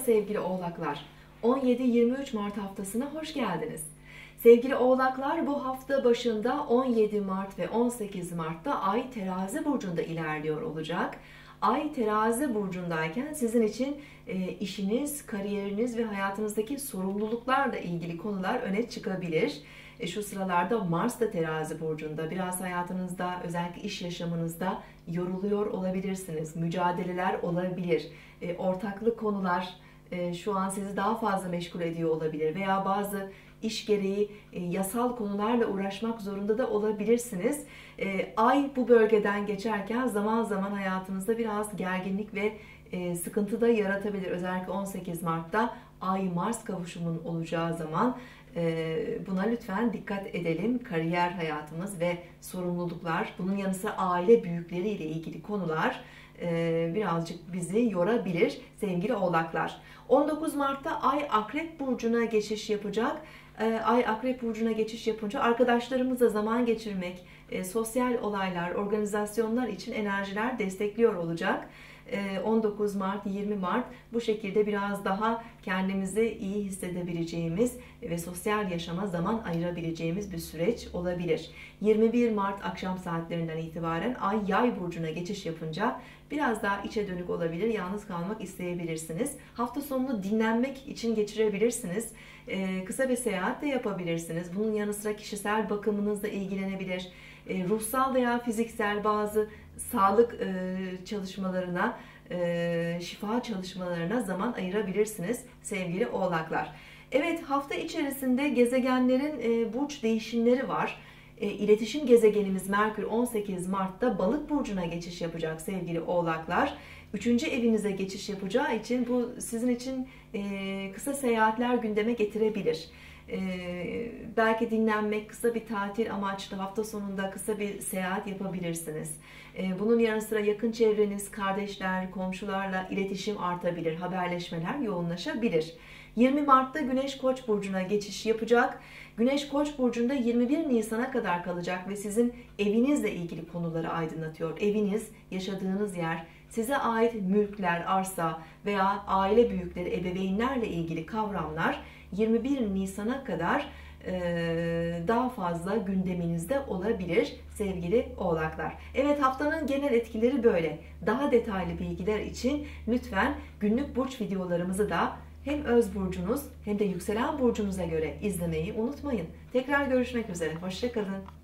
sevgili oğlaklar. 17-23 Mart haftasına hoş geldiniz. Sevgili oğlaklar, bu hafta başında 17 Mart ve 18 Mart'ta Ay Terazi burcunda ilerliyor olacak. Ay Terazi burcundayken sizin için işiniz, kariyeriniz ve hayatınızdaki sorumluluklarla ilgili konular öne çıkabilir. Şu sıralarda Mars da Terazi burcunda. Biraz hayatınızda, özellikle iş yaşamınızda yoruluyor olabilirsiniz. Mücadeleler olabilir. Ortaklık konular şu an sizi daha fazla meşgul ediyor olabilir. Veya bazı iş gereği yasal konularla uğraşmak zorunda da olabilirsiniz. Ay bu bölgeden geçerken zaman zaman hayatınızda biraz gerginlik ve sıkıntı da yaratabilir. Özellikle 18 Mart'ta Ay-Mars kavuşumunun olacağı zaman buna lütfen dikkat edelim. Kariyer hayatımız ve sorumluluklar, bunun yanı sıra aile büyükleriyle ilgili konular birazcık bizi yorabilir sevgili oğlaklar. 19 Mart'ta Ay Akrep Burcu'na geçiş yapacak. Ay Akrep Burcu'na geçiş yapınca arkadaşlarımızla zaman geçirmek, sosyal olaylar, organizasyonlar için enerjiler destekliyor olacak. 19 Mart, 20 Mart bu şekilde biraz daha kendimizi iyi hissedebileceğimiz ve sosyal yaşama zaman ayırabileceğimiz bir süreç olabilir. 21 Mart akşam saatlerinden itibaren Ay Yay burcuna geçiş yapınca biraz daha içe dönük olabilir, yalnız kalmak isteyebilirsiniz. Hafta sonunu dinlenmek için geçirebilirsiniz. Kısa bir seyahat de yapabilirsiniz. Bunun yanı sıra kişisel bakımınızla ilgilenebilir. Ruhsal veya fiziksel bazı sağlık çalışmalarına, şifa çalışmalarına zaman ayırabilirsiniz sevgili oğlaklar. Evet, hafta içerisinde gezegenlerin burç değişimleri var. İletişim gezegenimiz Merkür 18 Mart'ta Balık burcuna geçiş yapacak sevgili oğlaklar. 3. evinize geçiş yapacağı için bu sizin için kısa seyahatler gündeme getirebilir. Belki dinlenmek, kısa bir tatil amaçlı hafta sonunda kısa bir seyahat yapabilirsiniz. Bunun yanı sıra yakın çevreniz, kardeşler, komşularla iletişim artabilir, haberleşmeler yoğunlaşabilir. 20 Mart'ta Güneş Koç burcuna geçiş yapacak. Güneş Koç burcunda 21 Nisan'a kadar kalacak ve sizin evinizle ilgili konuları aydınlatıyor. Eviniz, yaşadığınız yer, size ait mülkler, arsa veya aile büyükleri, ebeveynlerle ilgili kavramlar 21 Nisan'a kadar daha fazla gündeminizde olabilir sevgili oğlaklar. Evet, haftanın genel etkileri böyle. Daha detaylı bilgiler için lütfen günlük burç videolarımızı da hem öz burcunuz hem de yükselen burcunuza göre izlemeyi unutmayın. Tekrar görüşmek üzere. Hoşça kalın.